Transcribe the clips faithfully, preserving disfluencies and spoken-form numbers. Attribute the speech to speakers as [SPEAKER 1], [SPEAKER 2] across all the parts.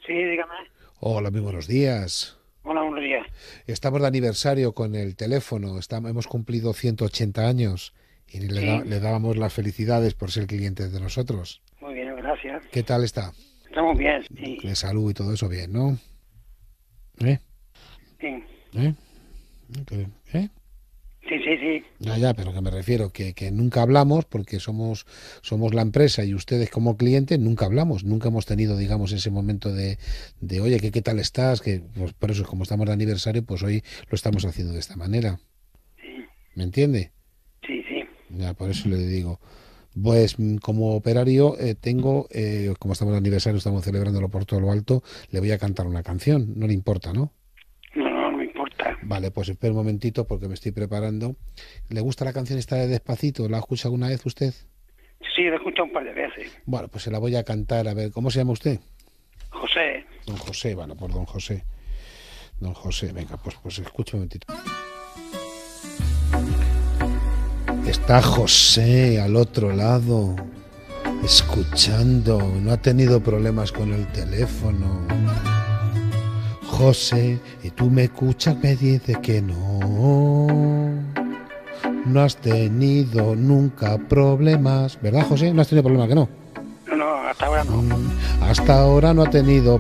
[SPEAKER 1] Sí, dígame.
[SPEAKER 2] Hola, muy buenos días.
[SPEAKER 1] Hola, buenos días.
[SPEAKER 2] Estamos de aniversario con el teléfono. Estamos, hemos cumplido ciento ochenta años y le, da-
[SPEAKER 1] Sí,
[SPEAKER 2] le dábamos las felicidades por ser cliente de nosotros.
[SPEAKER 1] muy bien, gracias.
[SPEAKER 2] ¿Qué tal está?
[SPEAKER 1] Estamos bien, sí,
[SPEAKER 2] De salud y todo eso bien, ¿no? ¿Eh?
[SPEAKER 1] sí,
[SPEAKER 2] ¿Eh? ¿Qué- ¿Eh?
[SPEAKER 1] sí, sí, sí.
[SPEAKER 2] Ya, ya, pero que me refiero que, que nunca hablamos porque somos, somos la empresa y ustedes como cliente nunca hablamos, nunca hemos tenido, digamos, ese momento de, de oye, ¿qué, qué tal estás? Que, pues, por eso, como estamos de aniversario, pues hoy lo estamos haciendo de esta manera.
[SPEAKER 1] Sí,
[SPEAKER 2] ¿Me entiende?
[SPEAKER 1] sí, sí.
[SPEAKER 2] Ya, por eso le digo. Pues mm, como operario eh, tengo, eh, como estamos de aniversario, estamos celebrándolo por todo lo alto, le voy a cantar una canción, no le importa, ¿no?
[SPEAKER 1] No, no, no me importa.
[SPEAKER 2] Vale, pues espera un momentito porque me estoy preparando. ¿Le gusta la canción esta de Despacito? ¿La ha escuchado alguna vez usted?
[SPEAKER 1] Sí, lo he escuchado un par de veces.
[SPEAKER 2] Bueno, pues se la voy a cantar, a ver, ¿cómo se llama usted?
[SPEAKER 1] José,
[SPEAKER 2] Don José, bueno, por don José. Don José, venga, pues, pues escucha un momentito. Está José al otro lado, escuchando, no ha tenido problemas con el teléfono. José, y tú me escuchas, me dices que no. No has tenido nunca problemas, ¿verdad, José? No has tenido problemas, que no.
[SPEAKER 1] no, no, hasta ahora no.
[SPEAKER 2] Mm, hasta ahora no ha tenido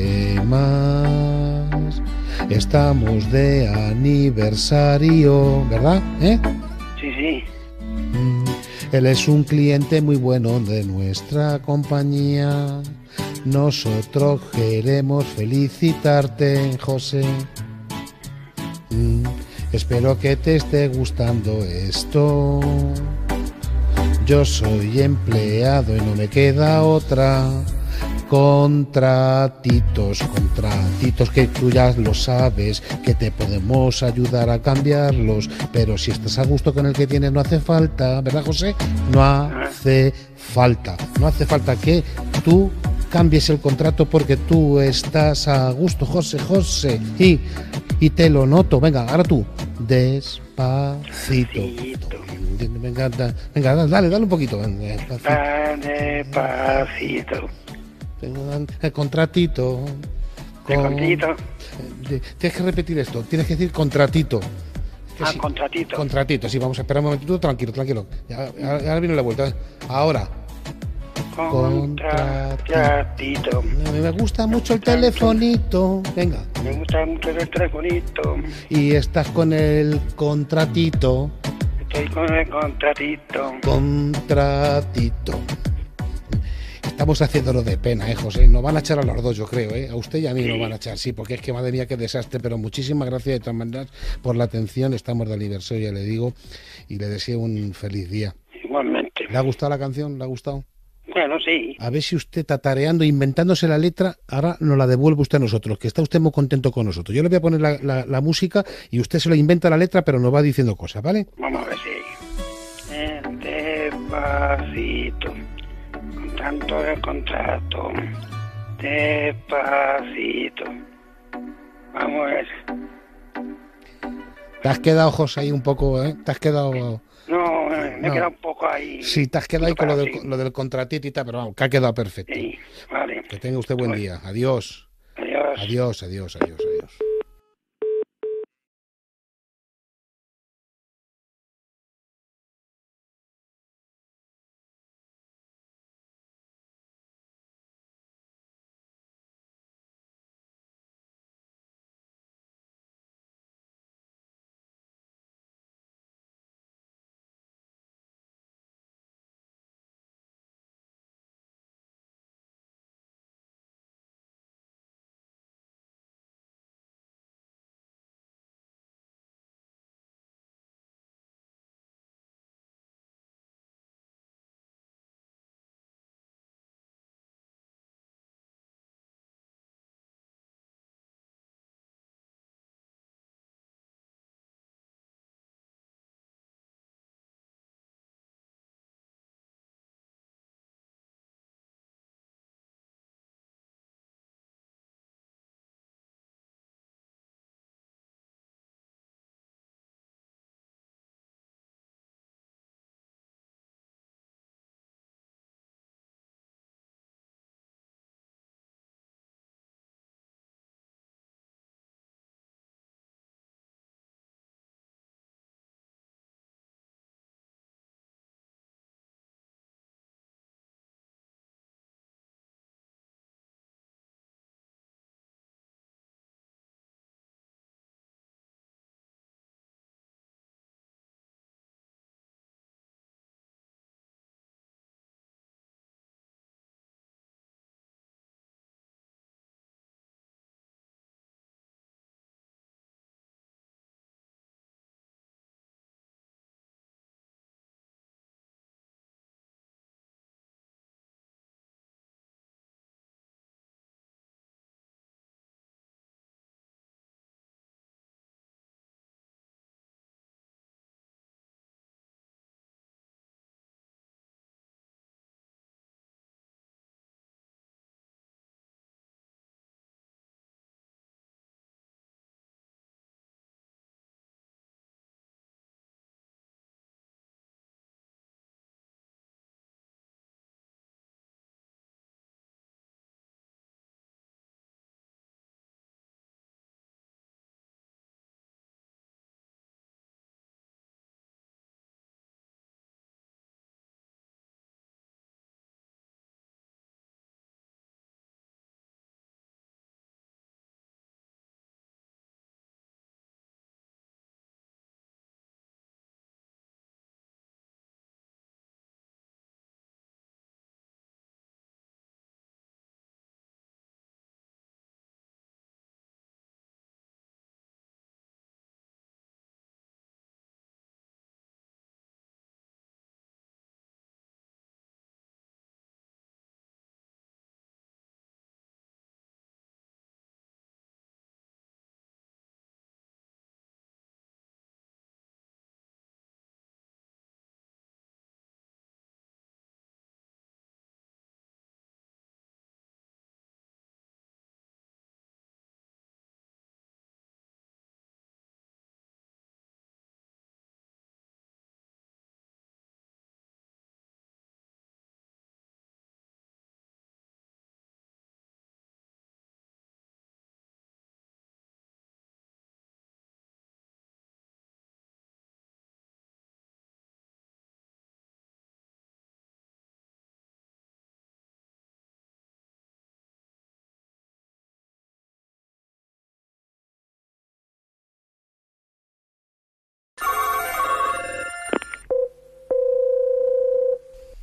[SPEAKER 2] problemas. Estamos de aniversario, ¿verdad? ¿Eh?
[SPEAKER 1] Sí, sí,
[SPEAKER 2] Mm, él es un cliente muy bueno de nuestra compañía. Nosotros queremos felicitarte, José. Mm, espero que te esté gustando esto. Yo soy empleado y no me queda otra. Contratitos, contratitos que tú ya lo sabes, que te podemos ayudar a cambiarlos, pero si estás a gusto con el que tienes no hace falta, ¿verdad, José? No
[SPEAKER 1] ah,
[SPEAKER 2] hace falta, no hace falta que tú cambies el contrato porque tú estás a gusto, José, José, y, y te lo noto. Venga, ahora tú, despacito.
[SPEAKER 1] despacito,
[SPEAKER 2] Venga, da- venga, dale, dale un poquito. Despacito.
[SPEAKER 1] tan despacito.
[SPEAKER 2] El contratito.
[SPEAKER 1] El
[SPEAKER 2] Con...
[SPEAKER 1] contratito,
[SPEAKER 2] Tienes que repetir esto. Tienes que decir contratito. Que
[SPEAKER 1] ah,
[SPEAKER 2] sí.
[SPEAKER 1] contratito,
[SPEAKER 2] Contratito. Sí, vamos a esperar un momentito. Tranquilo, tranquilo. Ya, ahora ahora viene la vuelta. Ahora. Contratito.
[SPEAKER 1] contratito.
[SPEAKER 2] Me gusta mucho el
[SPEAKER 1] Tanto,
[SPEAKER 2] telefonito. Venga.
[SPEAKER 1] me gusta mucho el telefonito.
[SPEAKER 2] Y estás con el contratito.
[SPEAKER 1] Estoy con el contratito.
[SPEAKER 2] Contratito. Estamos haciéndolo de pena, ¿eh, José? Nos van a echar a los dos, yo creo, ¿eh? A usted y a mí nos van
[SPEAKER 1] Sí,
[SPEAKER 2] a echar, sí, porque es que madre mía, qué desastre. Pero muchísimas gracias de todas maneras por la atención. Estamos de aniversario, ya le digo, y le deseo un feliz día.
[SPEAKER 1] igualmente.
[SPEAKER 2] ¿Le ha gustado la canción? ¿Le ha gustado?
[SPEAKER 1] Bueno, sí.
[SPEAKER 2] A ver si usted tatareando, inventándose la letra, ahora nos la devuelve usted a nosotros, que está usted muy contento con nosotros. Yo le voy a poner la, la, la música y usted se lo inventa la letra, pero nos va diciendo cosas, ¿vale?
[SPEAKER 1] Vamos a ver si. Eh, Despacito. Con tanto el contrato. Despacito. Vamos a ver.
[SPEAKER 2] Te has quedado, José, ahí un poco, ¿eh? Te has quedado...
[SPEAKER 1] No, eh, me he quedado
[SPEAKER 2] No,
[SPEAKER 1] un poco ahí.
[SPEAKER 2] sí, te has quedado ahí con lo
[SPEAKER 1] Para
[SPEAKER 2] del,
[SPEAKER 1] sí.
[SPEAKER 2] lo del contratito y tal, pero vamos, que ha quedado perfecto.
[SPEAKER 1] Sí, vale.
[SPEAKER 2] Que tenga usted buen
[SPEAKER 1] Pues,
[SPEAKER 2] día. Adiós.
[SPEAKER 1] adiós.
[SPEAKER 2] Adiós, adiós, adiós, adiós.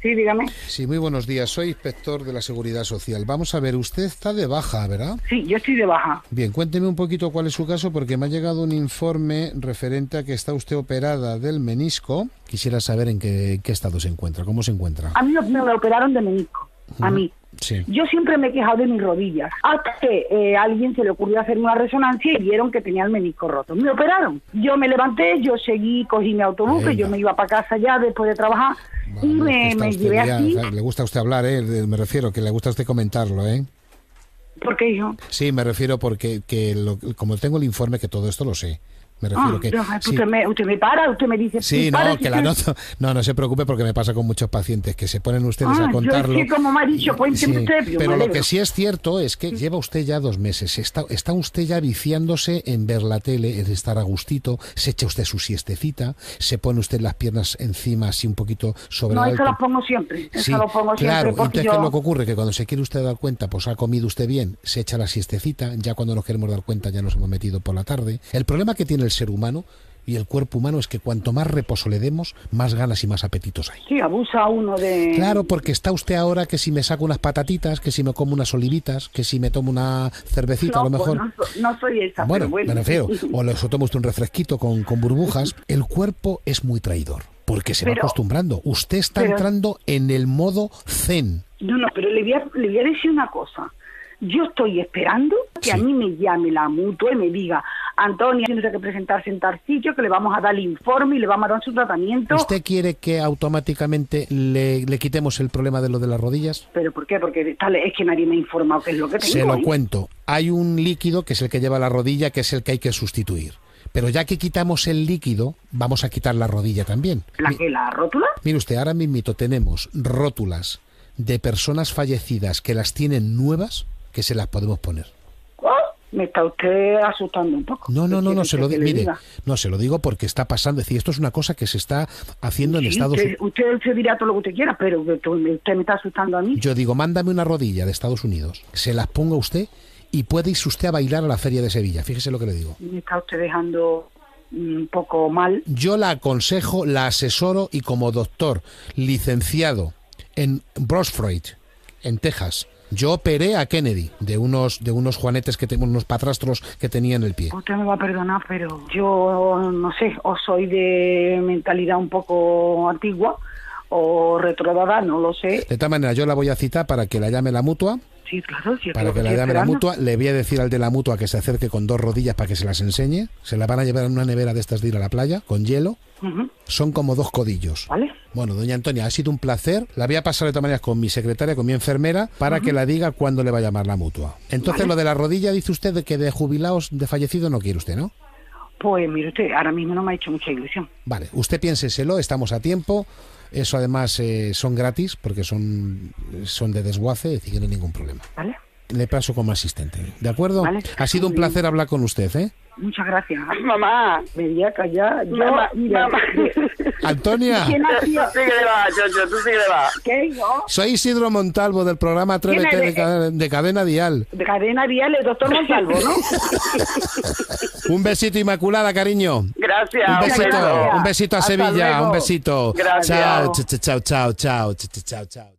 [SPEAKER 3] Sí, dígame.
[SPEAKER 2] Sí, muy buenos días. Soy inspector de la Seguridad Social. Vamos a ver, usted está de baja, ¿verdad?
[SPEAKER 3] Sí, yo estoy de baja.
[SPEAKER 2] Bien, cuénteme un poquito cuál es su caso, porque me ha llegado un informe referente a que está usted operada del menisco. Quisiera saber en qué, en qué estado se encuentra, cómo se encuentra.
[SPEAKER 3] A mí me, me operaron de menisco, a mí.
[SPEAKER 2] Sí.
[SPEAKER 3] Yo siempre me he quejado de mis rodillas, hasta que eh, a alguien se le ocurrió hacer una resonancia y vieron que tenía el menisco roto. Me operaron. Yo me levanté, yo seguí, cogí mi autobús,
[SPEAKER 2] Venga.
[SPEAKER 3] que yo me iba para casa ya después de trabajar,
[SPEAKER 2] Vale,
[SPEAKER 3] y me,
[SPEAKER 2] está
[SPEAKER 3] me
[SPEAKER 2] usted
[SPEAKER 3] llevé
[SPEAKER 2] ya,
[SPEAKER 3] aquí.
[SPEAKER 2] o sea, le gusta a usted hablar, ¿eh? Me refiero, que le gusta a usted comentarlo, ¿eh?
[SPEAKER 3] ¿Por qué, hijo?
[SPEAKER 2] Sí, me refiero porque, que lo, como tengo el informe, que todo esto lo sé. Me refiero
[SPEAKER 3] Ah,
[SPEAKER 2] que...
[SPEAKER 3] no,
[SPEAKER 2] sí.
[SPEAKER 3] usted, me, usted me para, usted me dice...
[SPEAKER 2] Sí,
[SPEAKER 3] para,
[SPEAKER 2] no,
[SPEAKER 3] si
[SPEAKER 2] que la
[SPEAKER 3] usted-
[SPEAKER 2] noto. No, no se preocupe porque me pasa con muchos pacientes que se ponen ustedes
[SPEAKER 3] Ah,
[SPEAKER 2] a contarlo.
[SPEAKER 3] yo es que como me ha dicho, cuénteme
[SPEAKER 2] Sí,
[SPEAKER 3] usted, yo
[SPEAKER 2] pero
[SPEAKER 3] me
[SPEAKER 2] lo
[SPEAKER 3] alegro.
[SPEAKER 2] que sí es cierto es que lleva usted ya dos meses. Está, está usted ya viciándose en ver la tele, en estar a gustito. Se echa usted su siestecita, se pone usted las piernas encima así un poquito sobre
[SPEAKER 3] No,
[SPEAKER 2] el
[SPEAKER 3] eso
[SPEAKER 2] alto.
[SPEAKER 3] lo pongo siempre, eso
[SPEAKER 2] Sí,
[SPEAKER 3] lo pongo
[SPEAKER 2] claro.
[SPEAKER 3] siempre porque
[SPEAKER 2] Entonces,
[SPEAKER 3] yo...
[SPEAKER 2] ¿qué es lo que ocurre? Que cuando se quiere usted dar cuenta, pues ha comido usted bien, se echa la siestecita, ya cuando nos queremos dar cuenta ya nos hemos metido por la tarde. El problema que tiene el ser humano y el cuerpo humano es que cuanto más reposo le demos, más ganas y más apetitos hay.
[SPEAKER 3] Sí, abusa uno de...
[SPEAKER 2] Claro, porque está usted ahora que si me saco unas patatitas, que si me como unas olivitas, que si me tomo una cervecita,
[SPEAKER 3] no,
[SPEAKER 2] a lo mejor...
[SPEAKER 3] pues no, so- no soy esa,
[SPEAKER 2] Bueno,
[SPEAKER 3] pero bueno.
[SPEAKER 2] me refiero, o le o toma usted un refresquito con, con burbujas. El cuerpo es muy traidor, porque se va
[SPEAKER 3] Pero-
[SPEAKER 2] acostumbrando. Usted está
[SPEAKER 3] pero-
[SPEAKER 2] entrando en el modo zen.
[SPEAKER 3] No, no, pero le voy, a, le voy a decir una cosa. Yo estoy esperando que
[SPEAKER 2] Sí.
[SPEAKER 3] a mí me llame la mutua y me diga, Antonia, tiene que presentarse en tal sitio, que le vamos a dar el informe y le vamos a dar su tratamiento.
[SPEAKER 2] ¿Usted quiere que automáticamente le, le quitemos el problema de lo de las rodillas?
[SPEAKER 3] ¿Pero por qué? Porque tal, es que nadie me ha informado qué es lo que tengo.
[SPEAKER 2] Se lo
[SPEAKER 3] ¿eh?
[SPEAKER 2] cuento. Hay un líquido que es el que lleva la rodilla, que es el que hay que sustituir. Pero ya que quitamos el líquido, vamos a quitar la rodilla también.
[SPEAKER 3] ¿La
[SPEAKER 2] Mi-
[SPEAKER 3] que la rótula?
[SPEAKER 2] Mire usted, ahora mismito tenemos rótulas de personas fallecidas que las tienen nuevas, que se las podemos poner.
[SPEAKER 3] Oh, me está usted asustando un poco.
[SPEAKER 2] No, no, no, no,
[SPEAKER 3] ¿Qué
[SPEAKER 2] se lo
[SPEAKER 3] quiere
[SPEAKER 2] digo.
[SPEAKER 3] que le
[SPEAKER 2] Mire,
[SPEAKER 3] diga?
[SPEAKER 2] no, se lo digo porque está pasando. Es decir, esto es una cosa que se está haciendo en
[SPEAKER 3] Sí,
[SPEAKER 2] Estados
[SPEAKER 3] usted,
[SPEAKER 2] Unidos.
[SPEAKER 3] usted se dirá todo lo que usted quiera, pero que usted usted me está asustando a mí.
[SPEAKER 2] Yo digo, mándame una rodilla de Estados Unidos, se las ponga usted y puede irse usted a bailar a la Feria de Sevilla. Fíjese lo que le digo.
[SPEAKER 3] Me está usted dejando un poco mal.
[SPEAKER 2] Yo la aconsejo, la asesoro y como doctor licenciado en Brosfreud, en Texas, yo operé a Kennedy de unos de unos juanetes que tengo, unos patrastros que tenía en el pie.
[SPEAKER 3] Usted me va a perdonar, pero yo no sé, o soy de mentalidad un poco antigua o retrógrada, no lo sé.
[SPEAKER 2] De tal manera, yo la voy a citar para que la llame la mutua.
[SPEAKER 3] Sí, claro, sí, es
[SPEAKER 2] Para
[SPEAKER 3] lo
[SPEAKER 2] que la
[SPEAKER 3] estoy
[SPEAKER 2] llame la
[SPEAKER 3] esperando.
[SPEAKER 2] mutua, le voy a decir al de la mutua que se acerque con dos rodillas para que se las enseñe. Se la van a llevar en una nevera de estas de ir a la playa, con hielo.
[SPEAKER 3] Ujú,
[SPEAKER 2] Son como dos codillos.
[SPEAKER 3] ¿vale?
[SPEAKER 2] Bueno, doña Antonia, ha sido un placer. La voy a pasar de todas maneras con mi secretaria, con mi enfermera, para que la diga cuándo le va a llamar la mutua. Entonces,
[SPEAKER 3] Vale.
[SPEAKER 2] lo de la rodilla, dice usted de que de jubilados, de fallecidos, no quiere usted, ¿no?
[SPEAKER 3] Pues mire usted, ahora mismo no me ha hecho mucha ilusión.
[SPEAKER 2] Vale, usted piénseselo, estamos a tiempo. Eso además eh, son gratis, porque son, son de desguace, es decir, que no hay ningún problema.
[SPEAKER 3] ¿Vale?
[SPEAKER 2] Le paso como asistente, ¿de acuerdo?
[SPEAKER 3] Vale.
[SPEAKER 2] Ha sido un
[SPEAKER 3] Muy bien.
[SPEAKER 2] placer hablar con usted, ¿eh?
[SPEAKER 3] Muchas gracias.
[SPEAKER 4] Mamá,
[SPEAKER 3] Me voy a callar. Yo,
[SPEAKER 4] mamá,
[SPEAKER 3] mira,
[SPEAKER 4] mamá.
[SPEAKER 2] Antonia,
[SPEAKER 3] ¿quién ha
[SPEAKER 4] Tú
[SPEAKER 3] sido?
[SPEAKER 4] síguele va, Chocho, tú síguele va.
[SPEAKER 3] ¿Qué? ¿Yo?
[SPEAKER 2] soy Isidro Montalvo del programa Atrévete
[SPEAKER 3] ¿Quién
[SPEAKER 2] de,
[SPEAKER 3] eres?
[SPEAKER 2] Ca- de Cadena Dial.
[SPEAKER 3] De cadena Dial, el doctor Montalvo, ¿no?
[SPEAKER 2] Un besito, Inmaculada, cariño.
[SPEAKER 4] Gracias.
[SPEAKER 2] Un besito,
[SPEAKER 3] gracias.
[SPEAKER 2] un besito a
[SPEAKER 3] Hasta
[SPEAKER 2] Sevilla,
[SPEAKER 3] luego.
[SPEAKER 2] un besito.
[SPEAKER 4] Gracias.
[SPEAKER 2] Chao, chao, chao, chao, chao, chao, chao, chao.